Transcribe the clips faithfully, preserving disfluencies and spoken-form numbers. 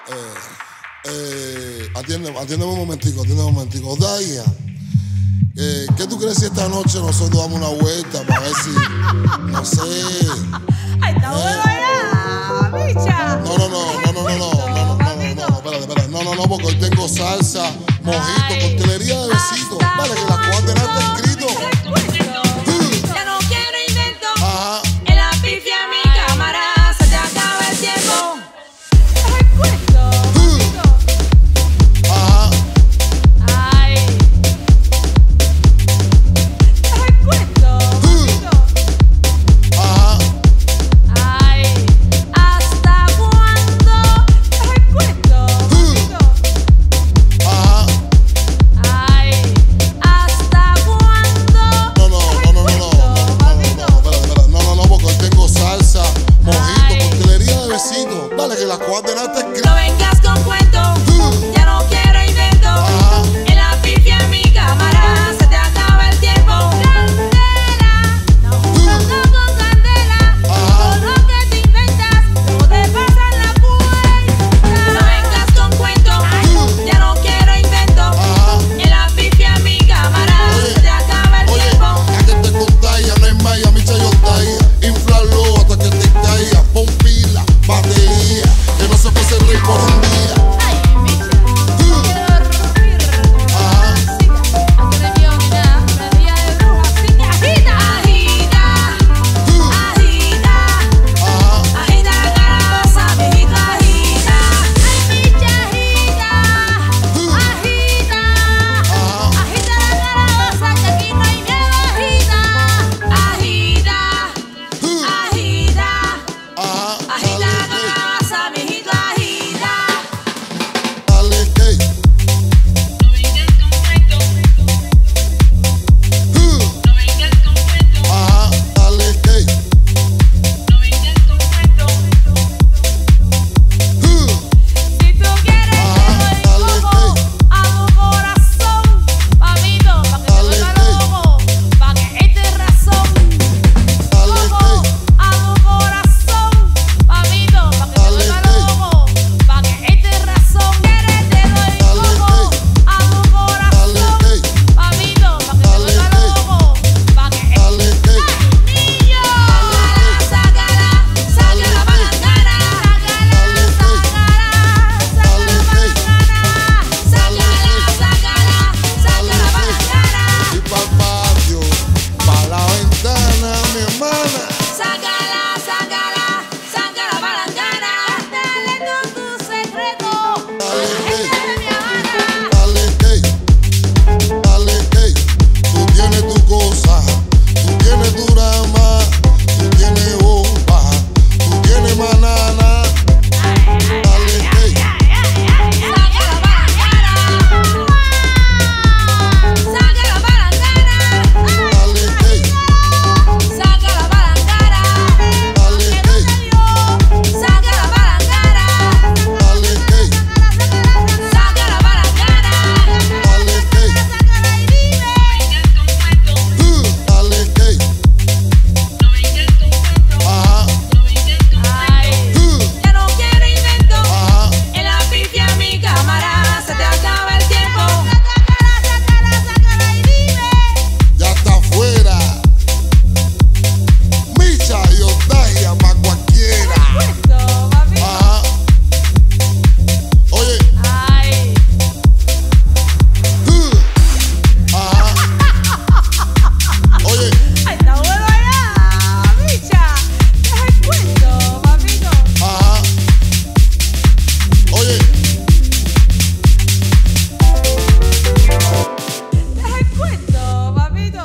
Eh, eh, atiéndeme, atiéndeme un momentico, atiéndeme un momentico. Daya, eh, ¿qué tú crees si esta noche nosotros damos una vuelta para ver si, no sé? Ay, está bueno allá, bicha. No, no, no, no, no, no, no, no, no, no, no, no, espérate, espérate. No, no, no, porque hoy tengo salsa, mojito, coctelería de besitos. Vale, que las coordenadas está escrito. Ya no quiero invento. Ajá. En la pifia mi cámara se te acaba el tiempo. Deja el cuento. Ajá. Ay. Deja el cuento. Ajá. Ay. ¿Hasta cuándo? Deja el cuento. Ajá. Ay. ¿Hasta cuándo? No, no, no, no, no, no, no, no, no, espérate, espérate. No, no, no, porque hoy tengo salsa, mojito, coctelería de besitos. Dale, que las coordenadas está escrito. No vengas con cuentos, ya no quiero invento. Ajá. En la pifia mi cámara se te acaba el tiempo. Candela, estamos jugando con candela. Todo lo que te inventas, luego te pasan la cuenta. No vengas con cuentos, ya no quiero invento. Ajá. En la pifia mi cámara se te acaba el Oye, tiempo. ya que te contagia, no hay malla, mi chayo está inflalo hasta que te caiga. Pon pila, batería, que no se pase el rey por un día. Ay, bicha, quiero dormir con Ajá. una Aquí no hay mío ni nada, una día de bruja, así que agita, agita, agita, Ajá. agita la calabaza, mijito, agita. Ay, bicha, agita, agita, Ajá. agita la calabaza, que aquí no hay miedo, agita, agita, agita, Ajá. agita la Dale, hey, calabaza, mijito, agita. dale, hey. No vengas con cuento, no vengas con cuento, Ajá. Dale, hey. no vengas con cuento, Si tú quieres te doy coco a tu corazón, papito, pa' que te Dale, vuelva hey. loco, pa' que estés razón. Dale, Coco hey. a tu corazón, papito, pa' que te Dale, vuelva hey. loco, pa' que estés razón. Quieres te doy Dale, coco a tu Dale, corazón, hey. papito, pa' que te Dale, vuelva hey. loco, pa' que estés Dale, hey. niño. Sácala, sácala pa' la cara, Dale, hey. sácala, Dale, hey. sácala, sácala, sácala pa' la cara. Y pa'l patio, pa' la ventana, mi hermana. Sácala, sácala, sácala pa' la cara. Dale todo tu secreto a la gente de mi Habana. Dale, hey. Dale, hey. Tú tienes tu cosa, tú tienes tu drama, tú tienes bomba, tú tienes banana. Dale, hey. Sácala pa' la cara. Sácala pa' la cara. Dale, hey. Sácala pa' la cara. Dale, Que no hey. te dio. Sácala pa' la cara. Dale, hey. Sácala pa' la cara. Dale, hey. Sácala y dime. vengas con cuento, Dale, hey. no vengas con cuento, Ajá. no vengas con Ay, ya no quiero invento. Ajá. En la pifia mi cámara se te acaba el tiempo. Sácala, sácala, sácala y dime. Ya está afuera. Micha y Otagia pa' cualquiera. Cuento, papi. Ajá. Oye. Ay, Ajá. Oye. ay, está bueno allá, bicha. Deja el cuento, papito. Ajá. Oye. Deja el cuento, papito.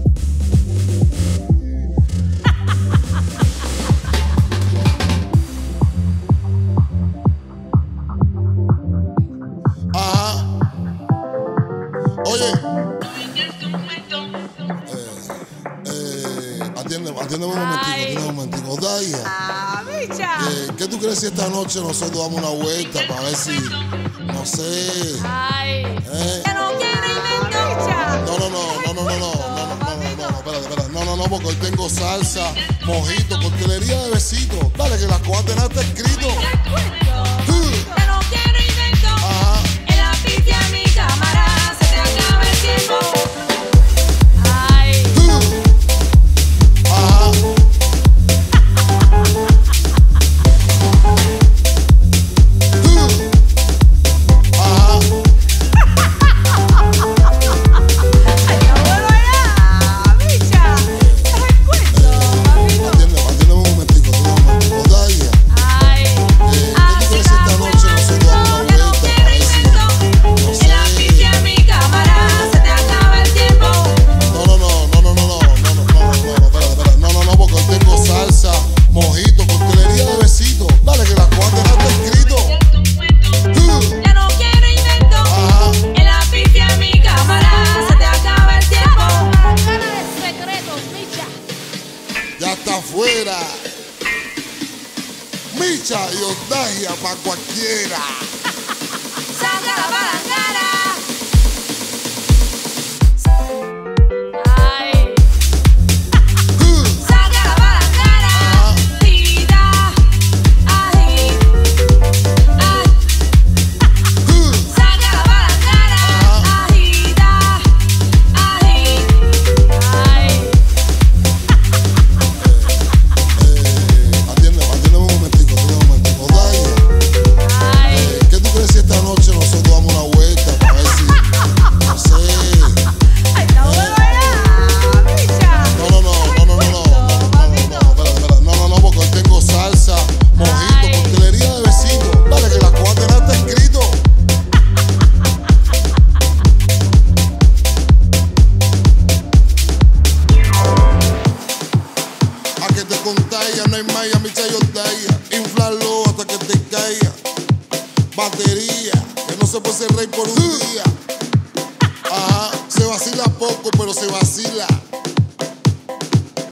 Ajá. Oye. no vengas con cuento, Eh, atiéndeme, atiéndeme un momentico, Ay. atiéndeme un momentico. Daya, Ah, bicha. eh, ¿qué tú crees si esta noche nosotros damos una vuelta para ver si, no sé? Ay, Eh. ya no quiero invento, bicha. No, no, no, no, no, no, no, no, no, no, no, no, espérate, espérate. No, no, no, porque hoy tengo salsa, mojito, coctelería de besitos. Dale, que las coordenadas está escrito. Deja el cuento. Ya no quiero cuadra está escrito. Uh, Ya no quiero invento. Ajá. En la pifia, mi cámara, se te acaba el tiempo. Secretos, Micha. Ya está afuera. Micha y Odagia pa' cualquiera. Saca la palangana. Ay. Uh, Saca la palangana. Tira. Ají. Aj. uh. Saca la palangana. Agita. Ají. Ay. Eh, atiende, atiende un momentico, atiende un momentico. Odagia, Ay. eh, ¿qué tú crees si esta noche nosotros damos una vuelta para ver si, no sé? Ay, está bueno ya, Micha. No, no, no, no, no, no, no, no, no, no, no, espera, espera, no, no, no, porque hoy tengo salsa, mojito, Ay. coctelería de vecinos. Dale, que la cuadra está escrito. A que te contagia, no hay malla, Micha y Odagia. Inflarlo hasta que te caiga. Batería, que no se puede ser rey por un día. Ajá, se vacila poco, pero se vacila.